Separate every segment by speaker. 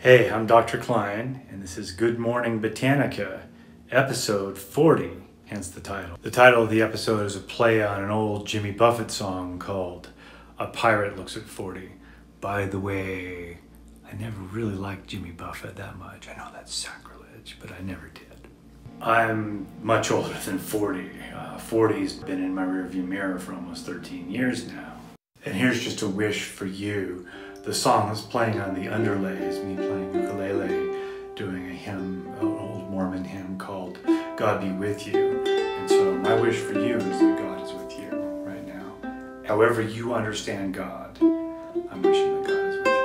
Speaker 1: Hey, I'm Dr. Klein, and this is Good Morning Botanica, episode 40, hence the title. The title of the episode is a play on an old Jimmy Buffett song called A Pirate Looks at 40. By the way, I never really liked Jimmy Buffett that much. I know that's sacrilege, but I never did. I'm much older than 40. 40's been in my rearview mirror for almost 13 years now. And here's just a wish for you. The song is playing on the underlays, me playing ukulele, doing a hymn, an old Mormon hymn called God Be With You. And so my wish for you is that God is with you right now. However you understand God, I'm wishing that God is with you.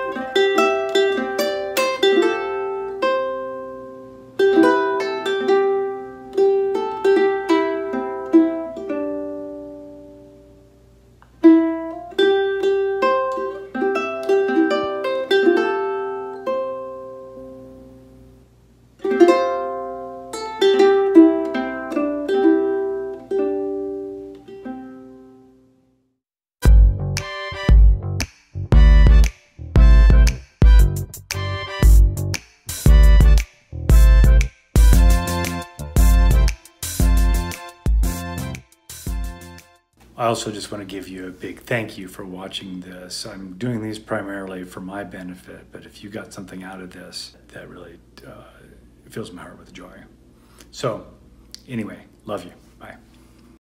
Speaker 1: I also just want to give you a big thank you for watching this. I'm doing these primarily for my benefit, but if you got something out of this, that really fills my heart with joy. So anyway, love you. Bye.